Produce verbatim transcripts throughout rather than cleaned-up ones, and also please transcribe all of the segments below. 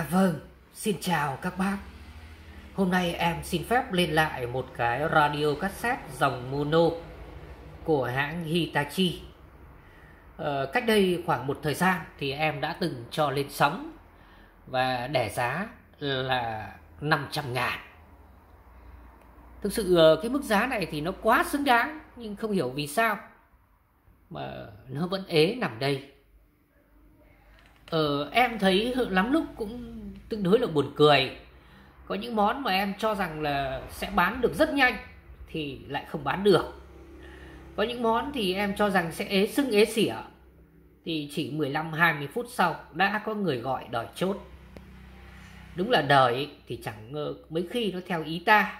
vâng, xin chào các bác. Hôm nay em xin phép lên lại một cái radio cassette dòng mono của hãng Hitachi. ờ, Cách đây khoảng một thời gian thì em đã từng cho lên sóng và để giá là năm trăm ngàn. Thực sự cái mức giá này thì nó quá xứng đáng, nhưng không hiểu vì sao mà nó vẫn ế nằm đây. Ờ, em thấy lắm lúc cũng tương đối là buồn cười. Có những món mà em cho rằng là sẽ bán được rất nhanh thì lại không bán được. Có những món thì em cho rằng sẽ ế sưng ế xỉa thì chỉ mười lăm hai mươi phút sau đã có người gọi đòi chốt. Đúng là đời thì chẳng ngờ mấy khi nó theo ý ta.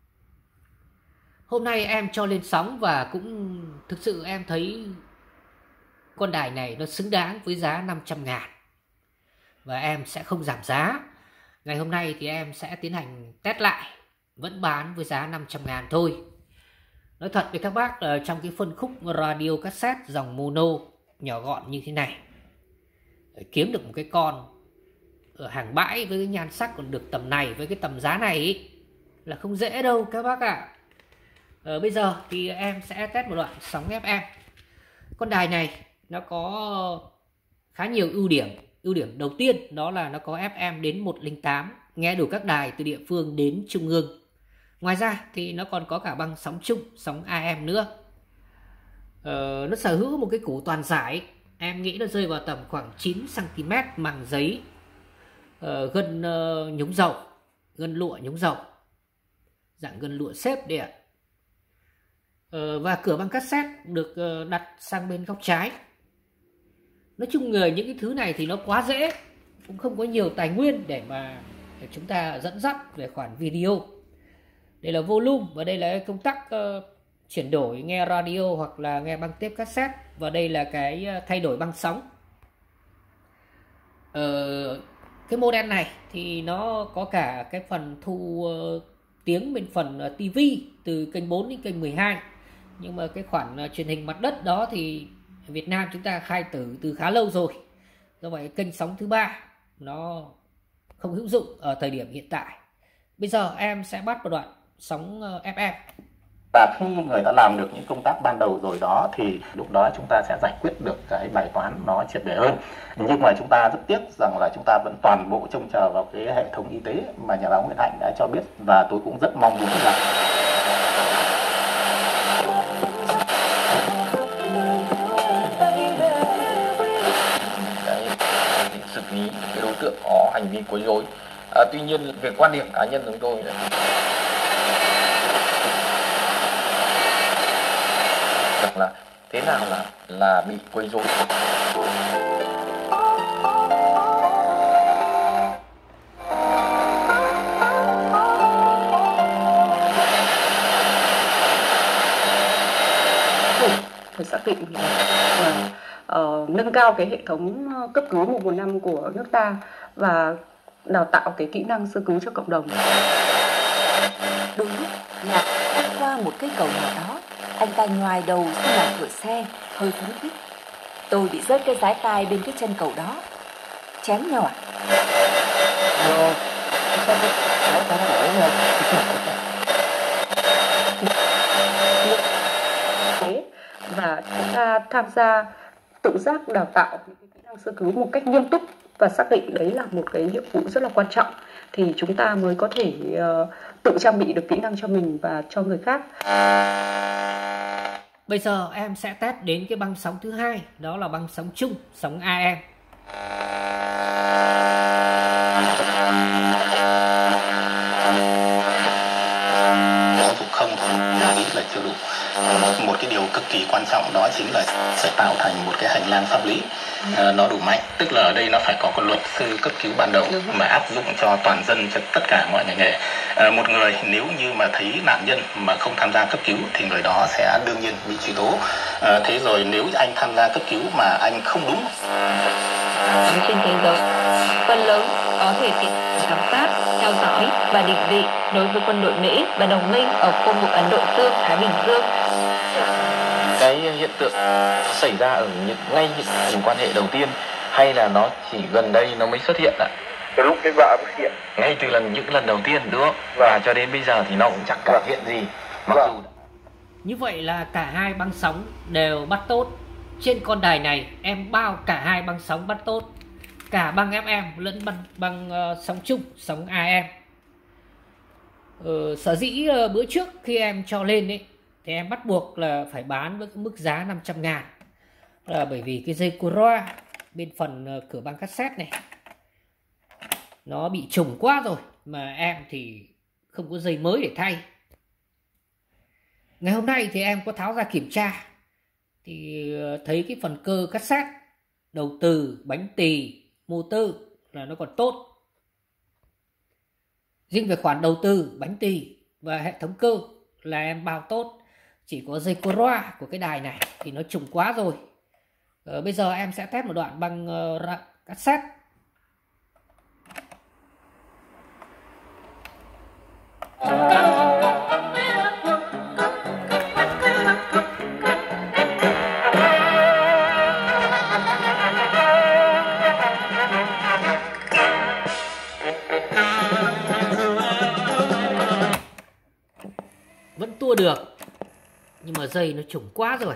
Hôm nay em cho lên sóng và cũng thực sự em thấy con đài này nó xứng đáng với giá năm trăm ngàn. Và em sẽ không giảm giá. Ngày hôm nay thì em sẽ tiến hành test lại, vẫn bán với giá năm trăm ngàn thôi. Nói thật với các bác là trong cái phân khúc radio cassette dòng mono nhỏ gọn như thế này, kiếm được một cái con ở hàng bãi với cái nhan sắc còn được tầm này, với cái tầm giá này ý, là không dễ đâu các bác ạ. à. Ờ, bây giờ thì em sẽ test một đoạn sóng ép em. Con đài này nó có khá nhiều ưu điểm. Ưu điểm đầu tiên đó là nó có ép em đến một không tám, nghe đủ các đài từ địa phương đến trung ương. Ngoài ra thì nó còn có cả băng sóng chung, sóng a em nữa. ờ, Nó sở hữu một cái củ toàn giải. Em nghĩ nó rơi vào tầm khoảng chín xăng ti mét, màng giấy, ờ, gân uh, nhúng dầu, gân lụa nhúng dầu, dạng gân lụa xếp đấy ạ. ờ, Và cửa băng cassette được uh, đặt sang bên góc trái. Nói chung là những cái thứ này thì nó quá dễ, cũng không có nhiều tài nguyên để mà để chúng ta dẫn dắt về khoản video. Đây là volume và đây là công tắc uh, chuyển đổi nghe radio hoặc là nghe băng tape cassette, và đây là cái uh, thay đổi băng sóng. uh, Cái model này thì nó có cả cái phần thu uh, tiếng bên phần uh, tivi từ kênh bốn đến kênh mười hai. Nhưng mà cái khoản uh, truyền hình mặt đất đó thì Việt Nam chúng ta khai tử từ khá lâu rồi. Do vậy kênh sóng thứ ba nó không hữu dụng ở thời điểm hiện tại. Bây giờ em sẽ bắt một đoạn sóng ép em. Và khi người ta làm được những công tác ban đầu rồi đó thì lúc đó chúng ta sẽ giải quyết được cái bài toán nó triệt để hơn. Nhưng mà chúng ta rất tiếc rằng là chúng ta vẫn toàn bộ trông chờ vào cái hệ thống y tế mà nhà báo Nguyễn Hạnh đã cho biết, và tôi cũng rất mong muốn là xử lý cái đối tượng có hành vi quấy rối. À, tuy nhiên về quan điểm cá nhân chúng tôi là rằng là thế nào là là bị quấy rối. Phải xác định là uh, nâng cao cái hệ thống cấp cứu một một năm của nước ta và đào tạo cái kỹ năng sơ cứu cho cộng đồng. Đôi lúc Nhạc bắt qua một cây cầu nào đó, anh ta nhoài đầu xuống làn cửa xe, hơi phấn khích. Tôi bị rớt cái dái tai bên cái chân cầu đó, chém nhau à? Ờ, sao cái dái tai nó nổi rồi? Và chúng ta tham gia tự giác đào tạo những kỹ năng sơ cứu một cách nghiêm túc và xác định đấy là một cái nhiệm vụ rất là quan trọng, thì chúng ta mới có thể uh, tự trang bị được kỹ năng cho mình và cho người khác. Bây giờ em sẽ test đến cái băng sóng thứ hai, đó là băng sóng chung, sóng a em. Giáo dục không thôi, tôi nghĩ là chưa đủ. Một cái điều cực kỳ quan trọng đó chính là phải tạo thành một cái hành lang pháp lý uh, nó đủ mạnh. Tức là ở đây nó phải có cái luật sư cấp cứu ban đầu mà áp dụng cho toàn dân, cho tất cả mọi ngành nghề. Uh, một người nếu như mà thấy nạn nhân mà không tham gia cấp cứu thì người đó sẽ đương nhiên bị truy tố. Uh, thế rồi nếu anh tham gia cấp cứu mà anh không đúng. Trên thế giới, phần lớn có thể tiện giám sát, theo dõi và định vị đối với quân đội Mỹ và đồng minh ở khu vực Ấn Độ Dương, Thái Bình Dương. Cái hiện tượng xảy ra ở những ngay những quan hệ đầu tiên hay là nó chỉ gần đây nó mới xuất hiện ạ? từ lúc cái vợ phát hiện. Ngay từ lần những lần đầu tiên đúng không? Vâng. Và cho đến bây giờ thì nó cũng chẳng cải thiện gì. Mặc Vâng. dù Như vậy là cả hai băng sóng đều bắt tốt. Trên con đài này em bao cả hai băng sóng bắt tốt, cả băng ép em lẫn băng, băng uh, sóng chung, sóng a em. Ờ, sở dĩ uh, bữa trước khi em cho lên ấy thì em bắt buộc là phải bán với mức giá năm trăm ngàn, là bởi vì cái dây Cura bên phần uh, cửa băng cassette này nó bị trùng quá rồi, mà em thì không có dây mới để thay. Ngày hôm nay thì em có tháo ra kiểm tra thì thấy cái phần cơ cassette, đầu từ, bánh tỳ, motor là nó còn tốt. Riêng về khoản đầu tư, bánh tỳ và hệ thống cơ là em bao tốt. Chỉ có dây Cora của cái đài này thì nó trùng quá rồi. Ờ, bây giờ em sẽ test một đoạn băng uh, cassette. Vẫn tua được, nhưng mà dây nó trùng quá rồi.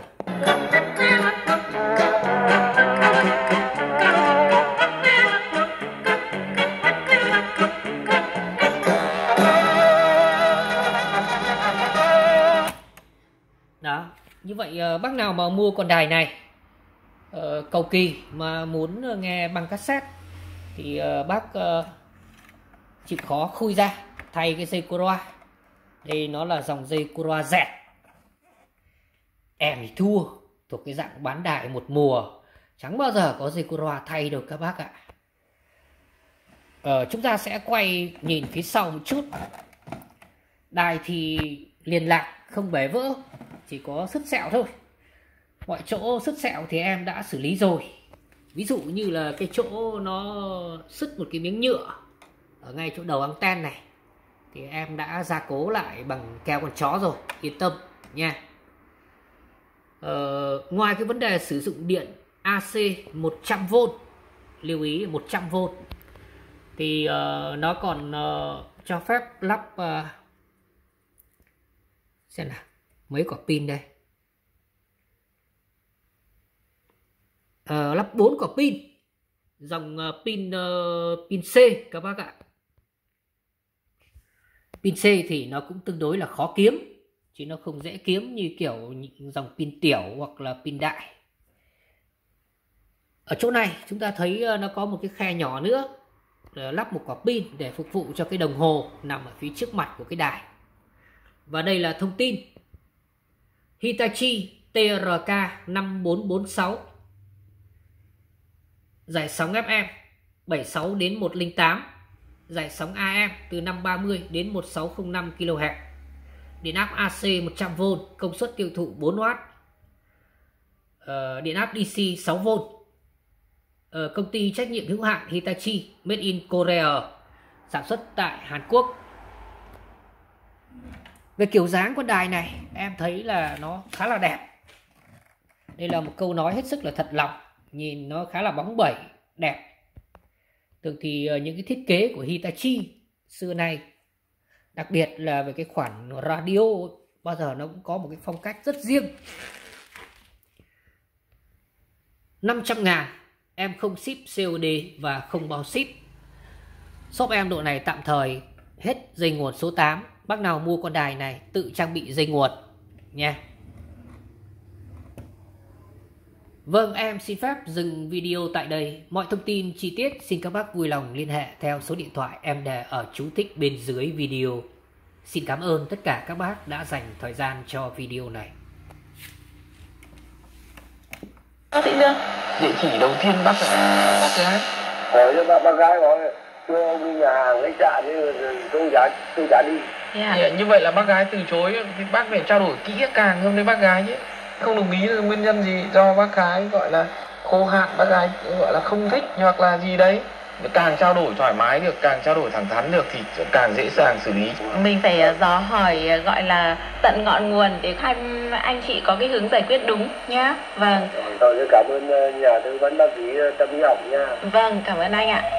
Đó, như vậy bác nào mà mua con đài này uh, cầu kỳ mà muốn nghe băng cassette thì uh, bác uh, chịu khó khui ra thay cái dây Cora. Đây nó là dòng dây Cora dẹt. Em thì thua, thuộc cái dạng bán đại một mùa, chẳng bao giờ có dây Cora thay được các bác ạ. Ờ, chúng ta sẽ quay nhìn phía sau một chút. Đài thì liền lạc, không bể vỡ, chỉ có sứt sẹo thôi. Mọi chỗ sứt sẹo thì em đã xử lý rồi. Ví dụ như là cái chỗ nó sứt một cái miếng nhựa ở ngay chỗ đầu anten này thì em đã gia cố lại bằng keo con chó rồi, yên tâm nha. Ờ, ngoài cái vấn đề sử dụng điện a xê một trăm vôn, lưu ý một trăm vôn, thì uh, nó còn uh, cho phép lắp uh, xem nào, mấy quả pin đây. Uh, lắp bốn quả pin, dòng uh, pin uh, pin C các bác ạ. Pin C thì nó cũng tương đối là khó kiếm, chứ nó không dễ kiếm như kiểu dòng pin tiểu hoặc là pin đại. Ở chỗ này chúng ta thấy nó có một cái khe nhỏ nữa, lắp một quả pin để phục vụ cho cái đồng hồ nằm ở phía trước mặt của cái đài. Và đây là thông tin Hitachi T R K năm bốn bốn sáu, giải sóng ép em bảy mươi sáu đến một không tám, giải sóng a em từ năm ba mươi đến một nghìn sáu trăm năm ki lô héc, điện áp a xê một trăm vôn, công suất tiêu thụ bốn oát, uh, điện áp đê xê sáu vôn, uh, công ty trách nhiệm hữu hạn Hitachi, made in Korea, sản xuất tại Hàn Quốc. Về kiểu dáng con đài này em thấy là nó khá là đẹp. Đây là một câu nói hết sức là thật lòng, nhìn nó khá là bóng bẩy, đẹp. Thường thì những cái thiết kế của Hitachi xưa nay, đặc biệt là về cái khoản radio, bao giờ nó cũng có một cái phong cách rất riêng. Năm trăm ngàn em không ship xê ô đê và không bao ship. Shop em độ này tạm thời hết dây nguồn số tám. Bác nào mua con đài này tự trang bị dây nguồn nha. Vâng, em xin phép dừng video tại đây. Mọi thông tin chi tiết xin các bác vui lòng liên hệ theo số điện thoại em để ở chú thích bên dưới video. Xin cảm ơn tất cả các bác đã dành thời gian cho video này. Bác Sĩ Dương, địa chỉ đầu tiên bác là bác gái. Hỏi cho bác, bác gái nói cho ông đi nhà hàng khách sạn như tôi giá tôi giá đi. yeah. Như vậy là bác gái từ chối thì bác phải trao đổi kỹ càng hơn với bác gái nhé. Không đồng ý là nguyên nhân gì, do bác gái gọi là khô hạn, bác gái gọi là không thích hoặc là gì đấy. Càng trao đổi thoải mái được, càng trao đổi thẳng thắn được thì càng dễ dàng xử lý. Mình phải dò hỏi gọi là tận ngọn nguồn để hai anh chị có cái hướng giải quyết đúng nhá. Vâng. Tôi cảm ơn nhà tư vấn bác sĩ tâm lý học nha. Vâng, cảm ơn anh ạ.